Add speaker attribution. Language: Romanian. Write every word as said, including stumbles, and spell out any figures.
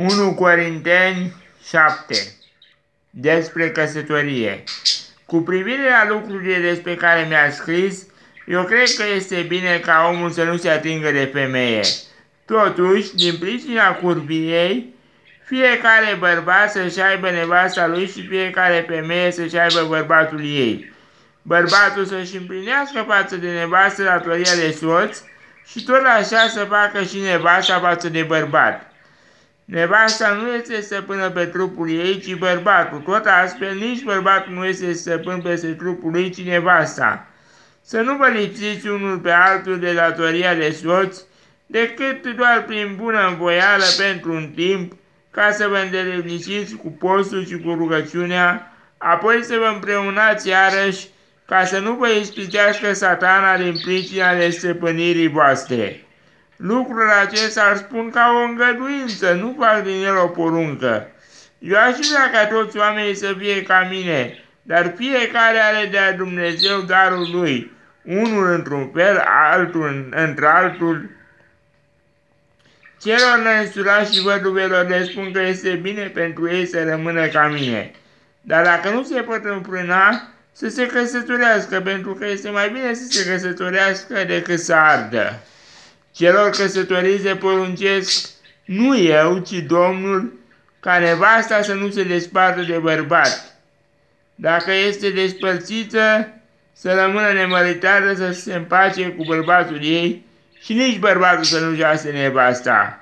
Speaker 1: unu Corinteni șapte. Despre căsătorie. Cu privire la lucrurile despre care mi-a scris, eu cred că este bine ca omul să nu se atingă de femeie. Totuși, din pricina curviei, fiecare bărbat să-și aibă nevasta lui și fiecare femeie să-și aibă bărbatul ei. Bărbatul să-și împlinească față de nevastă datoria de soț și tot așa să facă și nevasta față de bărbat. Nevasta nu este stăpână pe trupul ei, ci bărbatul. Tot astfel, nici bărbatul nu este stăpân peste trupul lui, ci nevasta. Să nu vă lipsiți unul pe altul de datoria de soț, decât doar prin bună învoială pentru un timp, ca să vă îndeletniciți cu postul și cu rugăciunea, apoi să vă împreunați iarăși, ca să nu vă ispitească Satana din pricina nestăpânirii voastre. Lucrul acesta îl spun ca o îngăduință, nu fac din el o poruncă. Eu aș vrea ca toți oamenii să fie ca mine, dar fiecare are de-a Dumnezeu darul lui, unul într-un fel, altul într-altul. Celor neînsurați și văduvelor le spun că este bine pentru ei să rămână ca mine. Dar dacă nu se pot înfrâna, să se căsătorească, pentru că este mai bine să se căsătorească decât să ardă. Celor căsătoriți le poruncesc, nu eu, ci Domnul, ca nevasta să nu se despartă de bărbat. Dacă este despărțită, să rămână nemăritată, să se împace cu bărbatul ei și nici bărbatul să nu joase nevasta.